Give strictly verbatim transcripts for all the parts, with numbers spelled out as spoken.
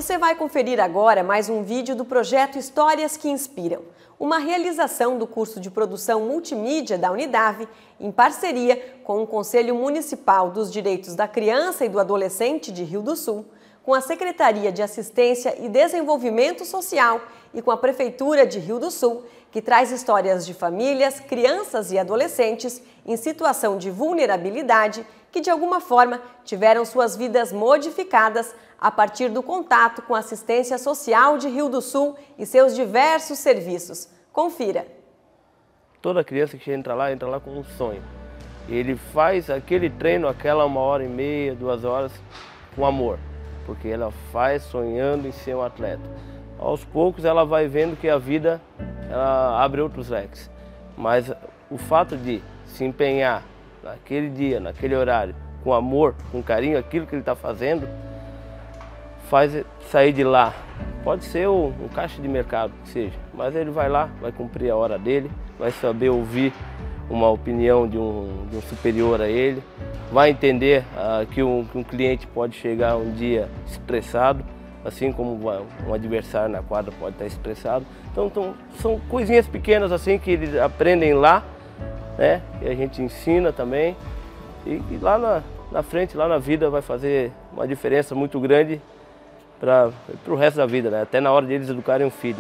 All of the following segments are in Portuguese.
Você vai conferir agora mais um vídeo do projeto Histórias que Inspiram, uma realização do curso de produção multimídia da Unidave, em parceria com o Conselho Municipal dos Direitos da Criança e do Adolescente de Rio do Sul, com a Secretaria de Assistência e Desenvolvimento Social e com a Prefeitura de Rio do Sul, que traz histórias de famílias, crianças e adolescentes em situação de vulnerabilidade que, de alguma forma, tiveram suas vidas modificadas a partir do contato com a assistência social de Rio do Sul e seus diversos serviços. Confira. Toda criança que entra lá, entra lá com um sonho. Ele faz aquele treino, aquela uma hora e meia, duas horas, com amor, porque ela faz sonhando em ser um atleta. Aos poucos ela vai vendo que a vida ela abre outros leques, mas o fato de se empenhar naquele dia, naquele horário, com amor, com carinho, aquilo que ele está fazendo, faz sair de lá. Pode ser um, um caixa de mercado, que seja, mas ele vai lá, vai cumprir a hora dele, vai saber ouvir uma opinião de um, de um superior a ele, vai entender uh, que, um, que um cliente pode chegar um dia estressado, assim como um adversário na quadra pode estar estressado. Então, então são coisinhas pequenas assim que eles aprendem lá, né? E a gente ensina também. E, e lá na, na frente, lá na vida, vai fazer uma diferença muito grande para o resto da vida, né? Até na hora de eles educarem um filho.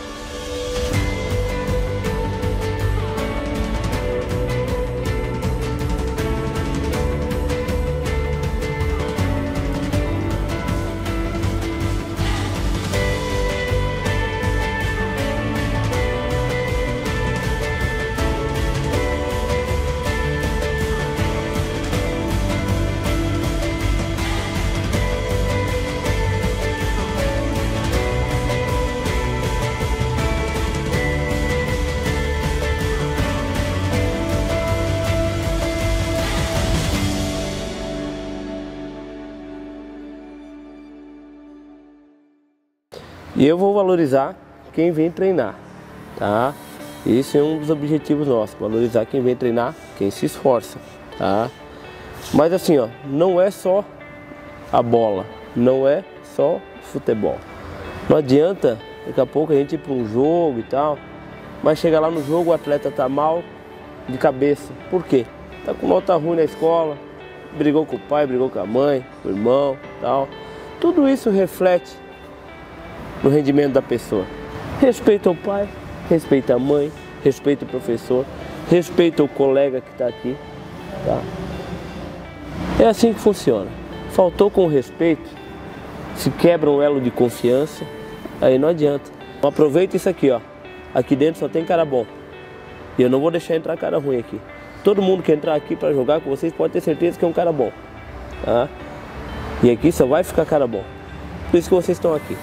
E eu vou valorizar quem vem treinar, tá? Esse é um dos objetivos nossos, valorizar quem vem treinar, quem se esforça, tá? Mas assim, ó, não é só a bola, não é só futebol. Não adianta daqui a pouco a gente ir para um jogo e tal, mas chega lá no jogo o atleta tá mal de cabeça. Por quê? Tá com nota ruim na escola, brigou com o pai, brigou com a mãe, com o irmão, tal. Tudo isso reflete no rendimento da pessoa. Respeita o pai, respeita a mãe, respeita o professor, respeita o colega que está aqui, tá? É assim que funciona. Faltou com respeito, se quebra um elo de confiança, aí não adianta. Aproveita isso aqui, ó. Aqui dentro só tem cara bom. E eu não vou deixar entrar cara ruim aqui. Todo mundo que entrar aqui para jogar com vocês pode ter certeza que é um cara bom, tá? E aqui só vai ficar cara bom. Por isso que vocês estão aqui.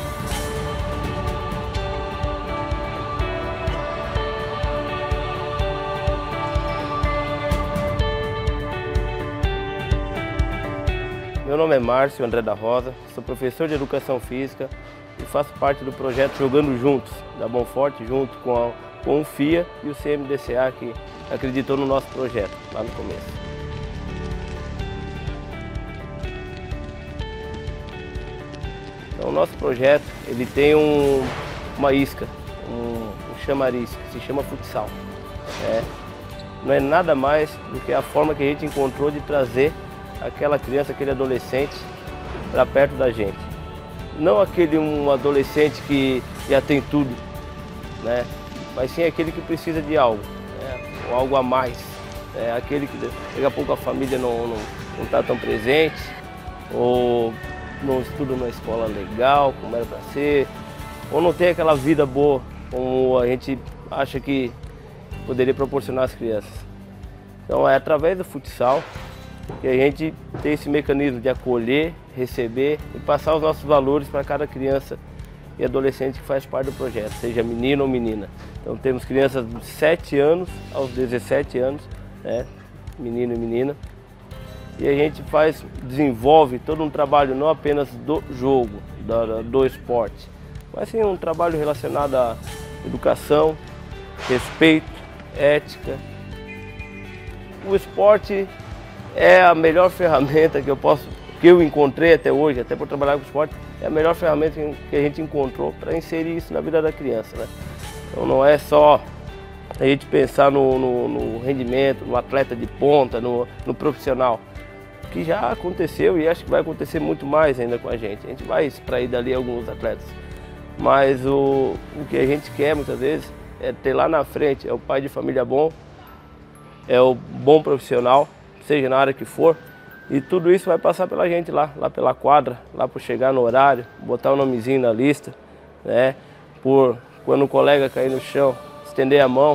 Meu nome é Márcio André da Rosa, sou professor de Educação Física e faço parte do projeto Jogando Juntos, da Bom Forte, junto com, a, com o F I A e o C M D C A, que acreditou no nosso projeto, lá no começo. Então, o nosso projeto ele tem um, uma isca, um, um chamariz, que se chama futsal. É, não é nada mais do que a forma que a gente encontrou de trazer aquela criança, aquele adolescente para perto da gente. Não aquele um adolescente que já tem tudo, né? Mas sim aquele que precisa de algo, né? Ou algo a mais. É aquele que daqui a pouco a família não não não está tão presente, ou não estuda numa escola legal como era para ser, ou não tem aquela vida boa como a gente acha que poderia proporcionar às crianças. Então é através do futsal que a gente tem esse mecanismo de acolher, receber e passar os nossos valores para cada criança e adolescente que faz parte do projeto, seja menino ou menina. Então temos crianças de sete anos aos dezessete anos, né? Menino e menina. E a gente faz, desenvolve todo um trabalho não apenas do jogo, do, do esporte, mas sim um trabalho relacionado à educação, respeito, ética. O esporte é a melhor ferramenta que eu posso, que eu encontrei até hoje, até por trabalhar com esporte, é a melhor ferramenta que a gente encontrou para inserir isso na vida da criança, né? Então não é só a gente pensar no, no, no rendimento, no atleta de ponta, no, no profissional, que já aconteceu e acho que vai acontecer muito mais ainda com a gente. A gente vai extrair dali alguns atletas, mas o, o que a gente quer muitas vezes é ter lá na frente, é o pai de família bom, é o bom profissional, seja na área que for, e tudo isso vai passar pela gente lá, lá pela quadra, lá por chegar no horário, botar o nomezinho na lista, né? Por quando o colega cair no chão, estender a mão,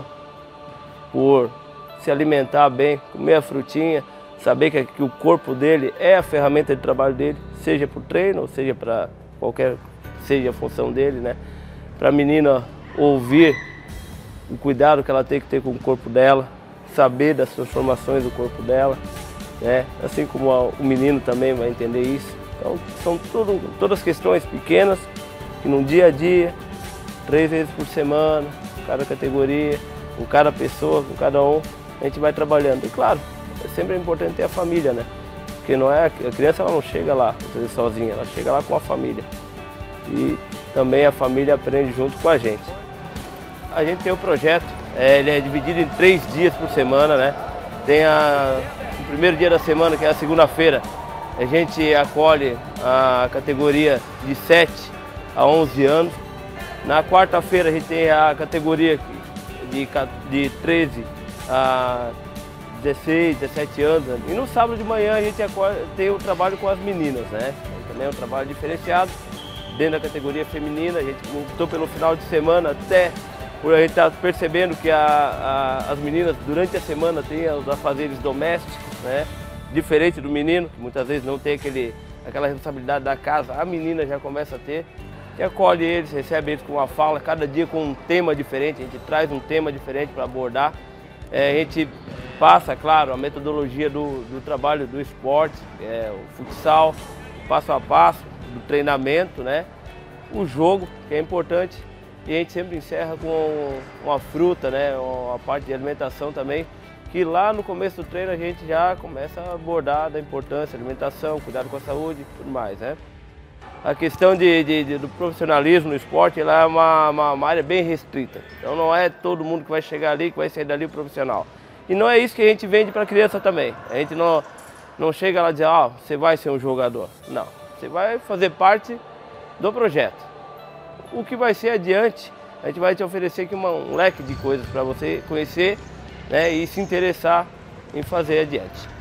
por se alimentar bem, comer a frutinha, saber que, que o corpo dele é a ferramenta de trabalho dele, seja para o treino, ou seja para qualquer, seja a função dele, né? Para a menina ouvir o cuidado que ela tem que ter com o corpo dela, saber das transformações do corpo dela, né? Assim como a, o menino também vai entender isso. Então são tudo, todas questões pequenas que no dia a dia, três vezes por semana, cada categoria, com cada pessoa, com cada um, a gente vai trabalhando. E claro, é sempre importante ter a família, né? Porque não é, a criança ela não chega lá sozinha, ela chega lá com a família. E também a família aprende junto com a gente. A gente tem o projeto, é, ele é dividido em três dias por semana, né? Tem a, o primeiro dia da semana, que é a segunda-feira, a gente acolhe a categoria de sete a onze anos. Na quarta-feira a gente tem a categoria de, de treze a dezesseis, dezessete anos. E no sábado de manhã a gente tem o trabalho com as meninas, né? Também é um trabalho diferenciado dentro da categoria feminina. A gente lutou pelo final de semana até por a gente estar tá percebendo que a, a, as meninas durante a semana têm os afazeres domésticos, né? Diferente do menino, que muitas vezes não tem aquele, aquela responsabilidade da casa, a menina já começa a ter. E acolhe eles, recebe eles com uma fala, cada dia com um tema diferente, a gente traz um tema diferente para abordar. É, a gente passa, claro, a metodologia do, do trabalho do esporte, é, o futsal, passo a passo, do treinamento, né? O jogo, que é importante, e a gente sempre encerra com uma fruta, né? Uma parte de alimentação também, que lá no começo do treino a gente já começa a abordar da importância da alimentação, cuidado com a saúde e tudo mais, né? A questão de, de, de, do profissionalismo no esporte ela é uma, uma, uma área bem restrita. Então não é todo mundo que vai chegar ali, que vai sair dali profissional. E não é isso que a gente vende para a criança também. A gente não, não chega lá e diz, ah, você vai ser um jogador. Não, você vai fazer parte do projeto. O que vai ser adiante, a gente vai te oferecer aqui uma, um leque de coisas para você conhecer, né, e se interessar em fazer adiante.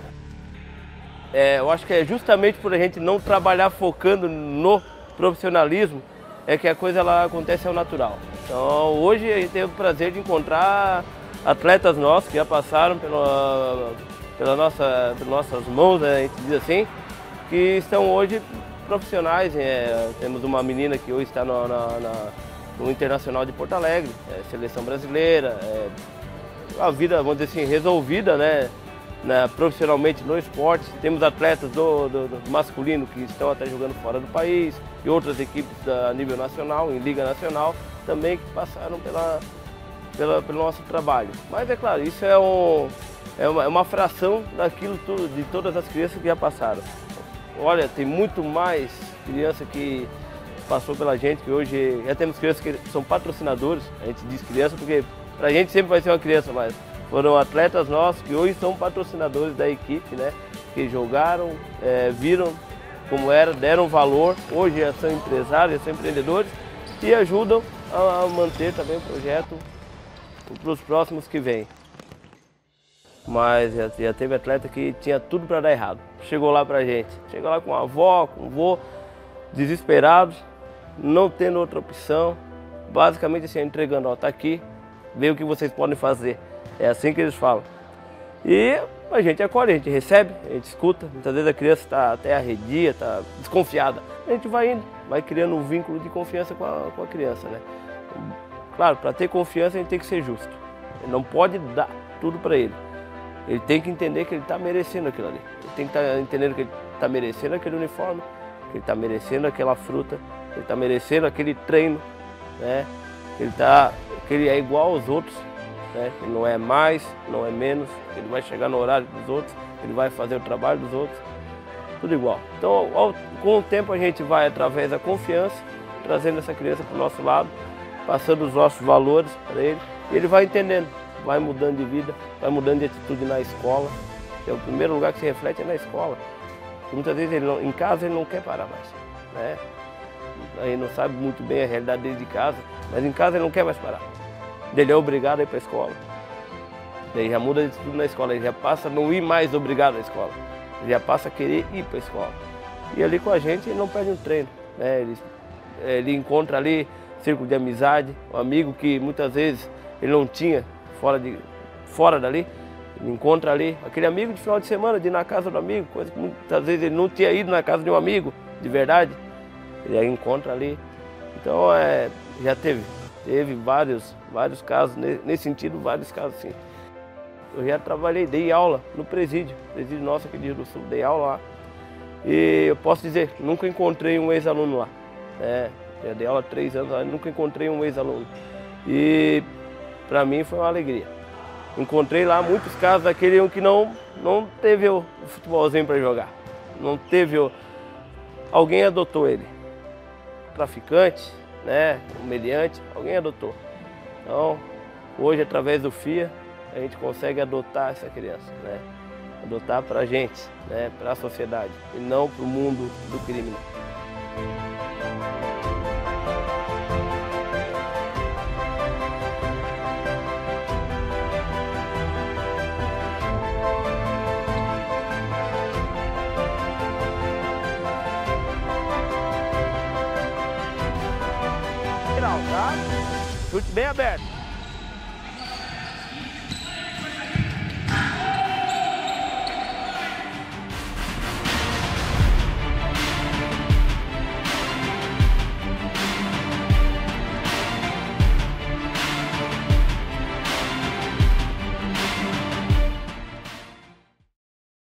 É, eu acho que é justamente por a gente não trabalhar focando no profissionalismo é que a coisa ela acontece ao natural. Então hoje a gente tem o prazer de encontrar atletas nossos que já passaram pela, pela nossa, pelas nossas mãos, né, a gente diz assim, que estão hoje profissionais. É, temos uma menina que hoje está no, na, na, no Internacional de Porto Alegre, é, seleção brasileira, é, a vida, vamos dizer assim, resolvida, né? Né, profissionalmente no esporte. Temos atletas do, do, do masculino que estão até jogando fora do país e outras equipes a nível nacional, em Liga Nacional, também que passaram pela, pela, pelo nosso trabalho. Mas é claro, isso é, um, é, uma, é uma fração daquilo tudo, de todas as crianças que já passaram. Olha, tem muito mais criança que passou pela gente, que hoje já temos crianças que são patrocinadores. A gente diz criança porque pra gente sempre vai ser uma criança, mas foram atletas nossos que hoje são patrocinadores da equipe, né? Que jogaram, é, viram como era, deram valor, hoje já são empresários, já são empreendedores e ajudam a manter também o projeto para os próximos que vêm. Mas já, já teve atleta que tinha tudo para dar errado, chegou lá pra gente, chegou lá com a avó, com o vô, desesperados, não tendo outra opção, basicamente assim, entregando, ó, tá aqui, vê o que vocês podem fazer. É assim que eles falam. E a gente acolhe, a gente recebe, a gente escuta. Muitas vezes a criança está até arredia, está desconfiada. A gente vai indo, vai criando um vínculo de confiança com a, com a criança, né? Claro, para ter confiança a gente tem que ser justo. Ele não pode dar tudo para ele. Ele tem que entender que ele está merecendo aquilo ali. Ele tem que estar tá entendendo que ele está merecendo aquele uniforme, que ele está merecendo aquela fruta, que ele está merecendo aquele treino, né? Que ele, tá, que ele é igual aos outros. Ele não é mais, não é menos, ele vai chegar no horário dos outros, ele vai fazer o trabalho dos outros. tudo igual. Então, ao, com o tempo a gente vai, através da confiança, trazendo essa criança para o nosso lado, passando os nossos valores para ele, e ele vai entendendo, vai mudando de vida, vai mudando de atitude na escola. É o primeiro lugar que se reflete é na escola. Porque muitas vezes ele não, em casa ele não quer parar mais, né? Ele não sabe muito bem a realidade dele de casa, mas em casa ele não quer mais parar. Ele é obrigado a ir para a escola. Daí já muda de tudo na escola, ele já passa a não ir mais obrigado à escola. Ele já passa a querer ir para a escola. E ali com a gente ele não perde um treino, né? Ele, ele encontra ali círculo de amizade, um amigo que muitas vezes ele não tinha fora, de, fora dali. Ele encontra ali aquele amigo de final de semana, de ir na casa do amigo, coisa que muitas vezes ele não tinha ido na casa de um amigo, de verdade. Ele aí encontra ali. Então é, já teve, teve vários, vários casos, nesse sentido, vários casos sim. Eu já trabalhei, dei aula no presídio, presídio nosso aqui de Rio do Sul, dei aula lá. E eu posso dizer, nunca encontrei um ex-aluno lá. Né? Já dei aula há três anos lá, nunca encontrei um ex-aluno. E para mim foi uma alegria. Encontrei lá muitos casos daquele que não, não teve o futebolzinho para jogar. Não teve o... Alguém adotou ele. Traficante, né, humilhante, alguém adotou. Então, hoje, através do F I A, a gente consegue adotar essa criança, né? Adotar para a gente, né, para a sociedade, e não para o mundo do crime. Tá? Chute bem aberto.